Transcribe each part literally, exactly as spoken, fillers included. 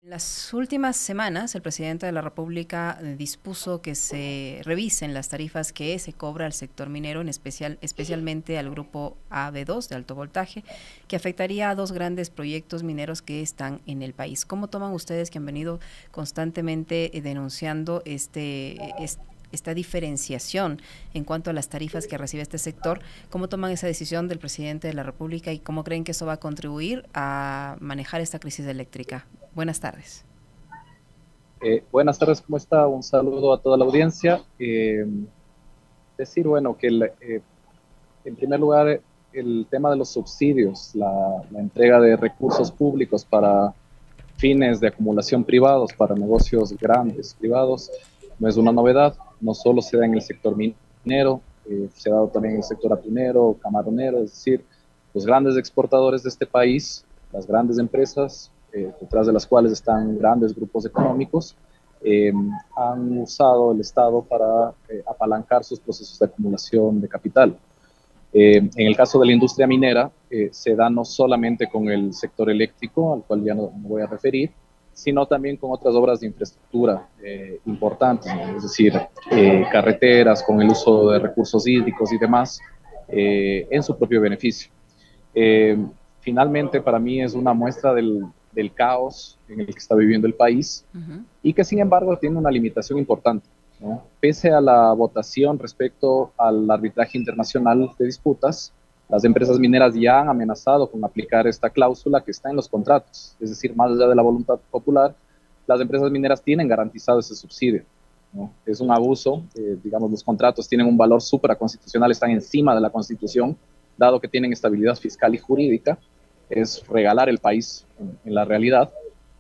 En las últimas semanas, el presidente de la República eh, dispuso que se revisen las tarifas que se cobra al sector minero, en especial, especialmente al grupo A B dos de alto voltaje, que afectaría a dos grandes proyectos mineros que están en el país. ¿Cómo toman ustedes, que han venido constantemente eh, denunciando este, este esta diferenciación en cuanto a las tarifas que recibe este sector? ¿Cómo toman esa decisión del presidente de la República y cómo creen que eso va a contribuir a manejar esta crisis eléctrica? Buenas tardes. Eh, buenas tardes, ¿cómo está? Un saludo a toda la audiencia. Eh, decir, bueno, que el, eh, en primer lugar, el tema de los subsidios, la, la entrega de recursos públicos para fines de acumulación privados, para negocios grandes privados, no es una novedad. No solo se da en el sector minero, eh, se ha dado también en el sector atunero, camaronero, es decir, los grandes exportadores de este país, las grandes empresas, eh, detrás de las cuales están grandes grupos económicos, eh, han usado el Estado para eh, apalancar sus procesos de acumulación de capital. Eh, en el caso de la industria minera, eh, se da no solamente con el sector eléctrico, al cual ya no me voy a referir, sino también con otras obras de infraestructura eh, importantes, ¿no? Es decir, eh, carreteras con el uso de recursos hídricos y demás, eh, en su propio beneficio. Eh, finalmente, para mí es una muestra del, del caos en el que está viviendo el país uh-huh. y que, sin embargo, tiene una limitación importante, ¿no? Pese a la votación respecto al arbitraje internacional de disputas, las empresas mineras ya han amenazado con aplicar esta cláusula que está en los contratos. Es decir, más allá de la voluntad popular, las empresas mineras tienen garantizado ese subsidio, ¿no? Es un abuso, eh, digamos, los contratos tienen un valor supraconstitucional, están encima de la Constitución, dado que tienen estabilidad fiscal y jurídica, es regalar el país en, en la realidad,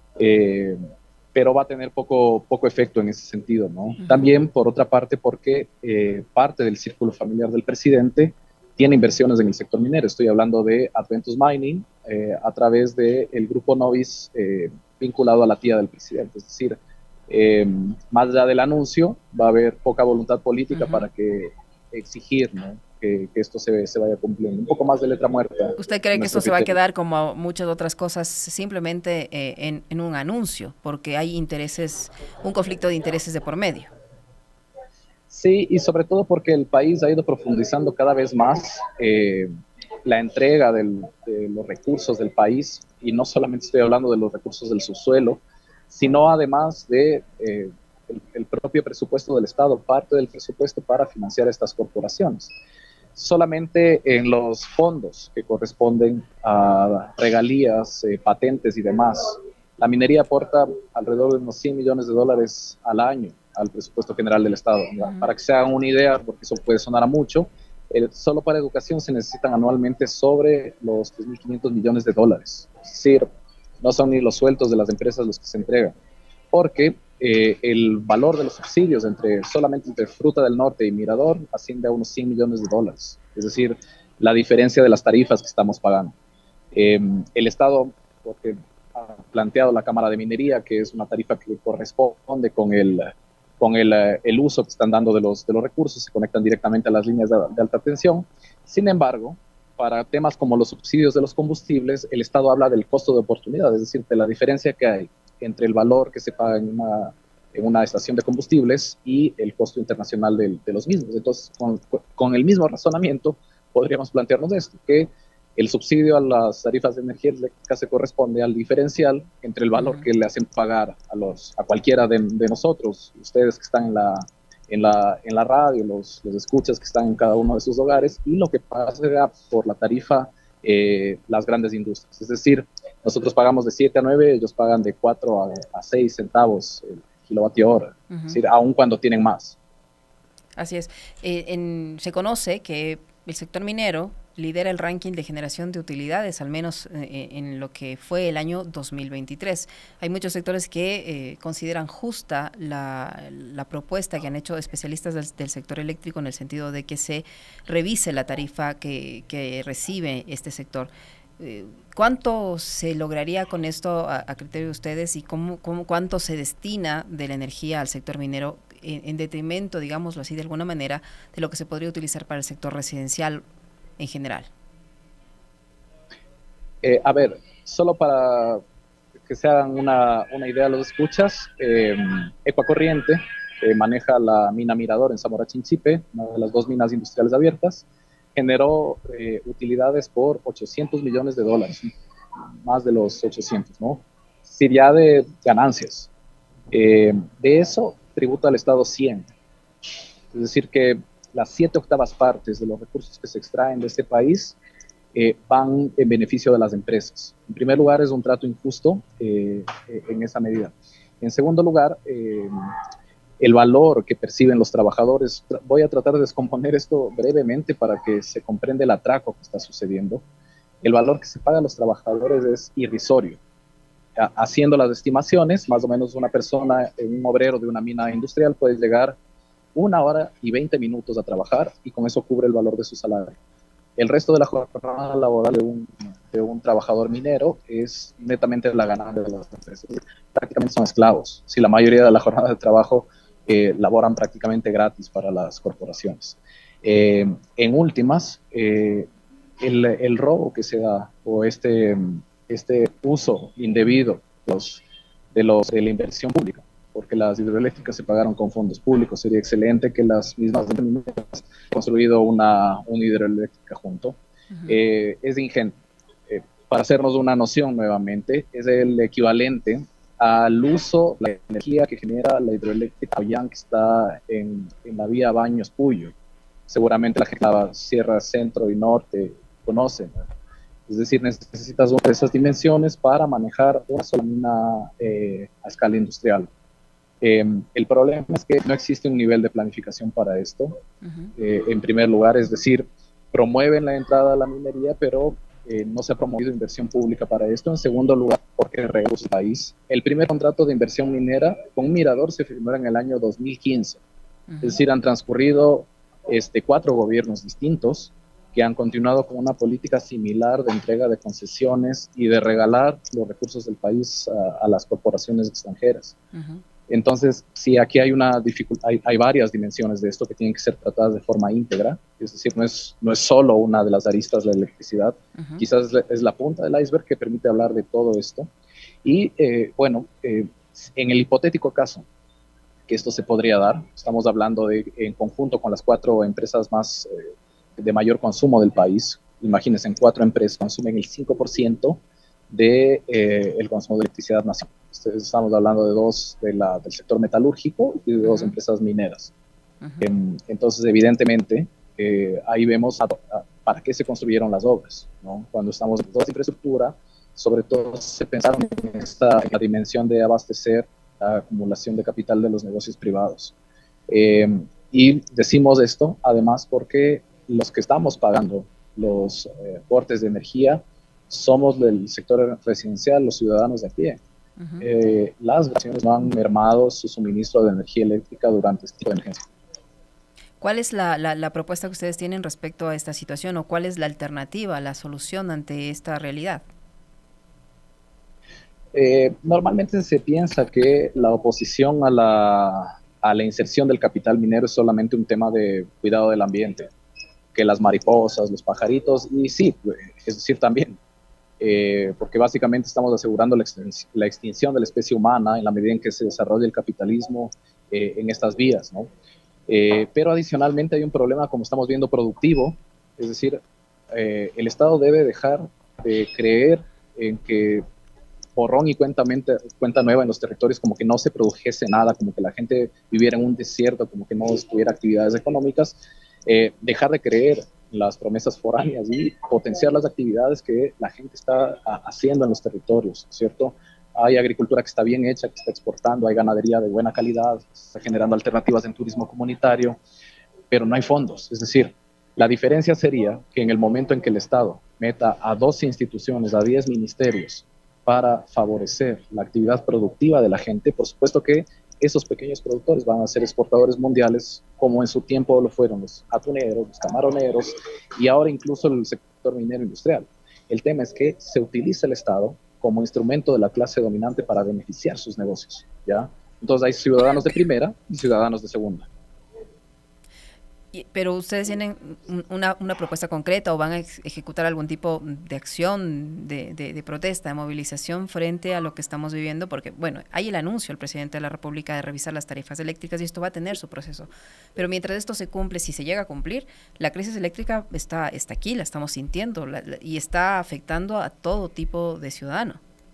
eh, pero va a tener poco, poco efecto en ese sentido, ¿no? Uh-huh. También, por otra parte, porque eh, parte del círculo familiar del presidente tiene inversiones en el sector minero. Estoy hablando de Adventus Mining, eh, a través del grupo Novis, eh, vinculado a la tía del presidente. Es decir, eh, más allá del anuncio, va a haber poca voluntad política uh-huh. para que exigir, ¿no?, que, que esto se, se vaya cumpliendo. Un poco más de letra muerta. ¿Usted cree que esto se va a quedar, como muchas otras cosas, simplemente eh, en, en un anuncio, porque hay intereses, un conflicto de intereses de por medio? Sí, y sobre todo porque el país ha ido profundizando cada vez más eh, la entrega del, de los recursos del país, y no solamente estoy hablando de los recursos del subsuelo, sino además de eh, el, el propio presupuesto del Estado, parte del presupuesto para financiar estas corporaciones. Solamente en los fondos que corresponden a regalías, eh, patentes y demás, la minería aporta alrededor de unos cien millones de dólares al año al presupuesto general del Estado. Uh-huh. Para que se hagan una idea, porque eso puede sonar a mucho, eh, solo para educación se necesitan anualmente sobre los tres mil quinientos millones de dólares. Es decir, no son ni los sueldos de las empresas los que se entregan, porque eh, el valor de los subsidios entre solamente entre Fruta del Norte y Mirador asciende a unos cien millones de dólares. Es decir, la diferencia de las tarifas que estamos pagando. Eh, el Estado, porque ha planteado la Cámara de Minería, que es una tarifa que corresponde con el con el, el uso que están dando de los, de los recursos, se conectan directamente a las líneas de, de alta tensión. Sin embargo, para temas como los subsidios de los combustibles, el Estado habla del costo de oportunidad, es decir, de la diferencia que hay entre el valor que se paga en una, en una estación de combustibles y el costo internacional de, de los mismos. Entonces, con, con el mismo razonamiento, podríamos plantearnos esto, que el subsidio a las tarifas de energía eléctrica se corresponde al diferencial entre el valor uh-huh. que le hacen pagar a, los, a cualquiera de, de nosotros, ustedes que están en la, en la, en la radio, los, los escuchas que están en cada uno de sus hogares, y lo que paga por la tarifa eh, las grandes industrias. Es decir, nosotros pagamos de siete a nueve, ellos pagan de cuatro a seis centavos el kilovatio hora, uh-huh. es decir, aun cuando tienen más. Así es. Eh, en, se conoce que el sector minero lidera el ranking de generación de utilidades, al menos eh, en lo que fue el año dos mil veintitrés. Hay muchos sectores que eh, consideran justa la, la propuesta que han hecho especialistas del, del sector eléctrico, en el sentido de que se revise la tarifa que, que recibe este sector. Eh, ¿Cuánto se lograría con esto a, a criterio de ustedes, y cómo, cómo, cuánto se destina de la energía al sector minero en, en detrimento, digámoslo así de alguna manera, de lo que se podría utilizar para el sector residencial en general? Eh, a ver, solo para que se hagan una, una idea los escuchas, eh, Ecuacorriente eh, maneja la mina Mirador en Zamora Chinchipe, una de las dos minas industriales abiertas, generó eh, utilidades por ochocientos millones de dólares, más de los ochocientos, ¿no? Sí, ya de ganancias. Eh, de eso tributa al Estado cien. Es decir, que las siete octavas partes de los recursos que se extraen de este país eh, van en beneficio de las empresas. En primer lugar, es un trato injusto eh, en esa medida. En segundo lugar, eh, el valor que perciben los trabajadores. Voy a tratar de descomponer esto brevemente para que se comprenda el atraco que está sucediendo. El valor que se paga a los trabajadores es irrisorio. Haciendo las estimaciones, más o menos una persona, un obrero de una mina industrial puede llegar una hora y veinte minutos a trabajar y con eso cubre el valor de su salario. El resto de la jornada laboral de un, de un trabajador minero es netamente la ganancia de las empresas. Prácticamente son esclavos. Si la mayoría de la jornada de trabajo eh, laboran prácticamente gratis para las corporaciones. Eh, en últimas, eh, el, el robo que se da o este, este uso indebido de, los, de, los, de la inversión pública, porque las hidroeléctricas se pagaron con fondos públicos. Sería excelente que las mismas hayan construido una, una hidroeléctrica junto. Uh-huh. eh, es ingente. Eh, para hacernos una noción nuevamente, es el equivalente al uso de la energía que genera la hidroeléctrica Ollán, que está en, en la vía Baños-Puyo. Seguramente la gente de la Sierra Centro y Norte conocen, ¿no? Es decir, necesitas una de esas dimensiones para manejar una sola mina eh, a escala industrial. Eh, el problema es que no existe un nivel de planificación para esto. Uh-huh. eh, en primer lugar, es decir, promueven la entrada a la minería, pero eh, no se ha promovido inversión pública para esto. En segundo lugar, porque regula el país. El primer contrato de inversión minera con Mirador se firmó en el año dos mil quince. Uh-huh. Es decir, han transcurrido este, cuatro gobiernos distintos que han continuado con una política similar de entrega de concesiones y de regalar los recursos del país a, a las corporaciones extranjeras. Uh-huh. Entonces, sí, aquí hay, una dificultad, hay, hay varias dimensiones de esto que tienen que ser tratadas de forma íntegra. Es decir, no es, no es solo una de las aristas de la electricidad. Uh-huh. Quizás es la punta del iceberg que permite hablar de todo esto. Y, eh, bueno, eh, en el hipotético caso que esto se podría dar, estamos hablando de, en conjunto con las cuatro empresas más eh, de mayor consumo del país. Imagínense, en cuatro empresas consumen el cinco por ciento del de, eh, consumo de electricidad nacional. Estamos hablando de dos de la, del sector metalúrgico y de dos uh-huh. empresas mineras. Uh-huh. Eh, entonces, evidentemente, eh, ahí vemos a, a, para qué se construyeron las obras, ¿no? Cuando estamos en toda esta infraestructura, sobre todo se pensaron en, esta, en la dimensión de abastecer la acumulación de capital de los negocios privados. Eh, y decimos esto, además, porque los que estamos pagando los eh, aportes de energía somos del sector residencial, los ciudadanos de a pie. Uh-huh. Eh, las naciones no han mermado su suministro de energía eléctrica durante este tipo de emergencia. ¿Cuál es la, la, la propuesta que ustedes tienen respecto a esta situación o cuál es la alternativa, la solución ante esta realidad? Eh, normalmente se piensa que la oposición a la, a la inserción del capital minero es solamente un tema de cuidado del ambiente, que las mariposas, los pajaritos, y sí, es decir, también. Eh, porque básicamente estamos asegurando la, extin- la extinción de la especie humana en la medida en que se desarrolla el capitalismo eh, en estas vías, ¿no? Eh, pero adicionalmente hay un problema, como estamos viendo, productivo, es decir, eh, el Estado debe dejar de creer en que borrón y cuenta, mente, cuenta nueva en los territorios, como que no se produjese nada, como que la gente viviera en un desierto, como que no tuviera actividades económicas, eh, dejar de creer las promesas foráneas y potenciar las actividades que la gente está a, haciendo en los territorios, ¿cierto? Hay agricultura que está bien hecha, que está exportando, hay ganadería de buena calidad, está generando alternativas en turismo comunitario, pero no hay fondos. Es decir, la diferencia sería que en el momento en que el Estado meta a doce instituciones, a diez ministerios para favorecer la actividad productiva de la gente, por supuesto que esos pequeños productores van a ser exportadores mundiales, como en su tiempo lo fueron los atuneros, los camaroneros y ahora incluso el sector minero industrial. El tema es que se utiliza el Estado como instrumento de la clase dominante para beneficiar sus negocios, ¿ya? Entonces hay ciudadanos de primera y ciudadanos de segunda. Y- pero ustedes tienen un- una, una propuesta concreta o van a ex- ejecutar algún tipo de acción, de, de- de protesta, de movilización frente a lo que estamos viviendo, porque, bueno, hay el anuncio del presidente de la República de revisar las tarifas eléctricas y esto va a tener su proceso. Pero mientras esto se cumple, si se llega a cumplir, la crisis eléctrica está, está aquí, la estamos sintiendo la- la- y está afectando a todo tipo de ciudadano.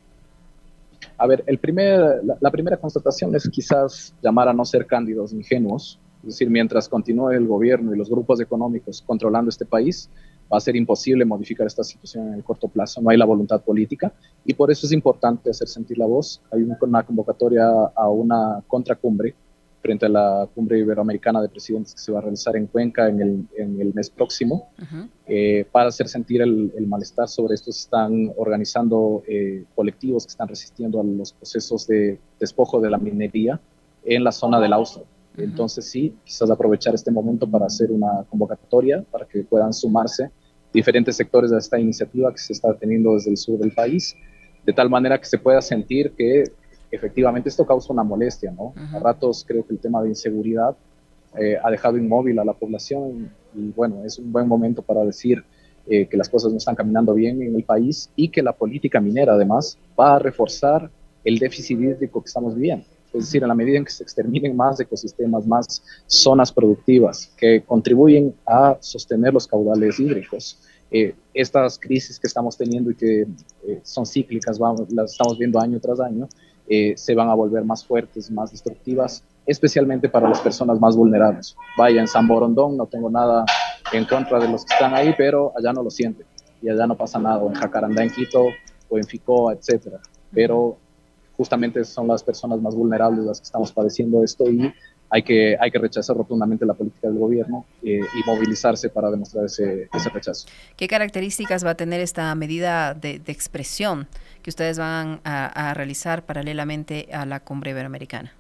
A ver, el primer, la, la primera constatación es quizás llamar a no ser cándidos ingenuos. Es decir, mientras continúe el gobierno y los grupos económicos controlando este país, va a ser imposible modificar esta situación en el corto plazo. No hay la voluntad política y por eso es importante hacer sentir la voz. Hay una convocatoria a una contracumbre frente a la cumbre iberoamericana de presidentes que se va a realizar en Cuenca en el, en el mes próximo. Ujú. Eh, para hacer sentir el, el, malestar sobre esto, se están organizando eh, colectivos que están resistiendo a los procesos de despojo de la minería en la zona del Austro. Uh-huh. Entonces sí, quizás aprovechar este momento para hacer una convocatoria para que puedan sumarse diferentes sectores de esta iniciativa que se está teniendo desde el sur del país, de tal manera que se pueda sentir que efectivamente esto causa una molestia, ¿no? Uh-huh. A ratos creo que el tema de inseguridad eh, ha dejado inmóvil a la población y bueno, es un buen momento para decir eh, que las cosas no están caminando bien en el país y que la política minera además va a reforzar el déficit hídrico que estamos viviendo. Es decir, en la medida en que se exterminen más ecosistemas, más zonas productivas que contribuyen a sostener los caudales hídricos, eh, estas crisis que estamos teniendo y que eh, son cíclicas, vamos, las estamos viendo año tras año, eh, se van a volver más fuertes, más destructivas, especialmente para las personas más vulnerables. Vaya, en San Borondón no tengo nada en contra de los que están ahí, pero allá no lo sienten y allá no pasa nada, o en Jacarandá, en Quito, o en Ficoa, etcétera. Pero justamente son las personas más vulnerables las que estamos padeciendo esto y hay que, hay que rechazar rotundamente la política del gobierno eh, y movilizarse para demostrar ese, ese rechazo. ¿Qué características va a tener esta medida de, de expresión que ustedes van a, a realizar paralelamente a la cumbre iberoamericana?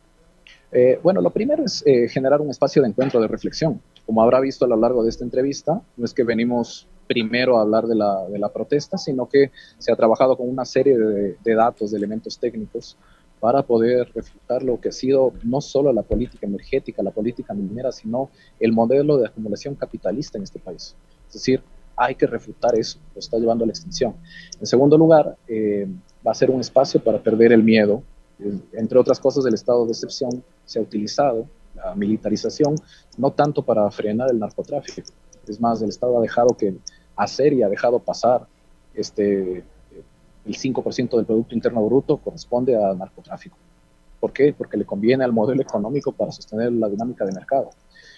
Eh, bueno, lo primero es eh, generar un espacio de encuentro, de reflexión. Como habrá visto a lo largo de esta entrevista, no es que venimos primero a hablar de la, de la protesta, sino que se ha trabajado con una serie de, de datos, de elementos técnicos, para poder refutar lo que ha sido no solo la política energética, la política minera, sino el modelo de acumulación capitalista en este país. Es decir, hay que refutar eso, lo está llevando a la extinción. En segundo lugar, eh, va a ser un espacio para perder el miedo. Entre otras cosas, el estado de excepción se ha utilizado, la militarización, no tanto para frenar el narcotráfico. Es más, el Estado ha dejado que hacer y ha dejado pasar este, el cinco por ciento del Producto Interno Bruto corresponde a narcotráfico. ¿Por qué? Porque le conviene al modelo económico para sostener la dinámica de mercado.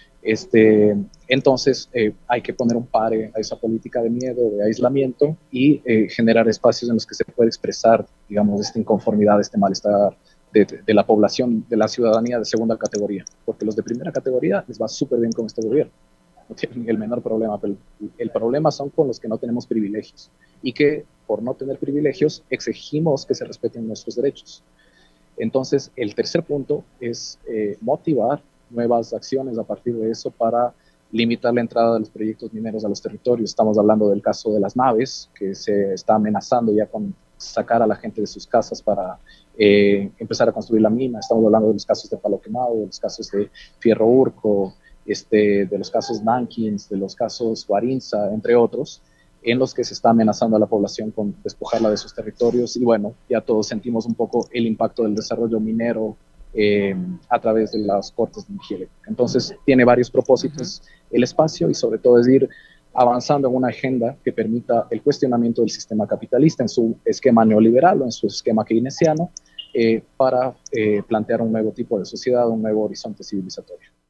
Este, entonces, eh, hay que poner un pare a esa política de miedo, de aislamiento y eh, generar espacios en los que se puede expresar, digamos, esta inconformidad, este malestar de, de, de la población, de la ciudadanía de segunda categoría. Porque los de primera categoría les va súper bien con este gobierno. No tienen el menor problema, pero el, el problema son con los que no tenemos privilegios y que por no tener privilegios exigimos que se respeten nuestros derechos. Entonces, el tercer punto es eh, motivar nuevas acciones a partir de eso para limitar la entrada de los proyectos mineros a los territorios. Estamos hablando del caso de las naves, que se está amenazando ya con sacar a la gente de sus casas para eh, empezar a construir la mina. Estamos hablando de los casos de Palo Quemado, de los casos de Fierro Urco, este, de los casos Nankins, de los casos Guarinza, entre otros, en los que se está amenazando a la población con despojarla de sus territorios. Y bueno, ya todos sentimos un poco el impacto del desarrollo minero eh, a través de las cortes de energía eléctrica. Entonces, tiene varios propósitos uh-huh. el espacio y sobre todo es ir avanzando en una agenda que permita el cuestionamiento del sistema capitalista en su esquema neoliberal o en su esquema keynesiano eh, para eh, plantear un nuevo tipo de sociedad, un nuevo horizonte civilizatorio.